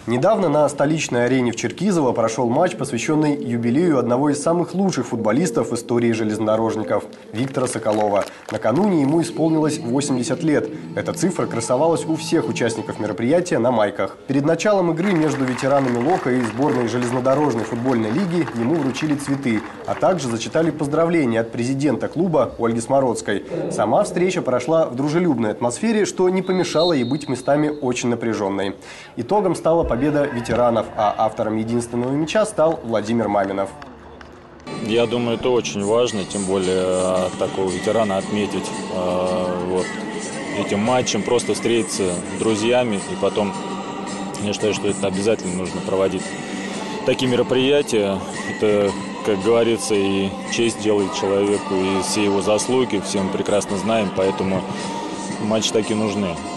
Недавно на столичной арене в Черкизово прошел матч, посвященный юбилею одного из самых лучших футболистов в истории железнодорожников – Виктора Соколова. Накануне ему исполнилось 80 лет. Эта цифра красовалась у всех участников мероприятия на майках. Перед началом игры между ветеранами ЛОКа и сборной железнодорожной футбольной лиги ему вручили цветы, а также зачитали поздравления от президента клуба Ольги Смородской. Сама встреча прошла в дружелюбной атмосфере, что не помешало ей быть местами очень напряженной. Итогом стала победа ветеранов, а автором единственного мяча стал Владимир Маминов. Я думаю, это очень важно, тем более такого ветерана отметить этим матчем, просто встретиться с друзьями. И потом, я считаю, что это обязательно нужно проводить. Такие мероприятия, это, как говорится, и честь делает человеку, и все его заслуги, все мы прекрасно знаем, поэтому матчи такие нужны.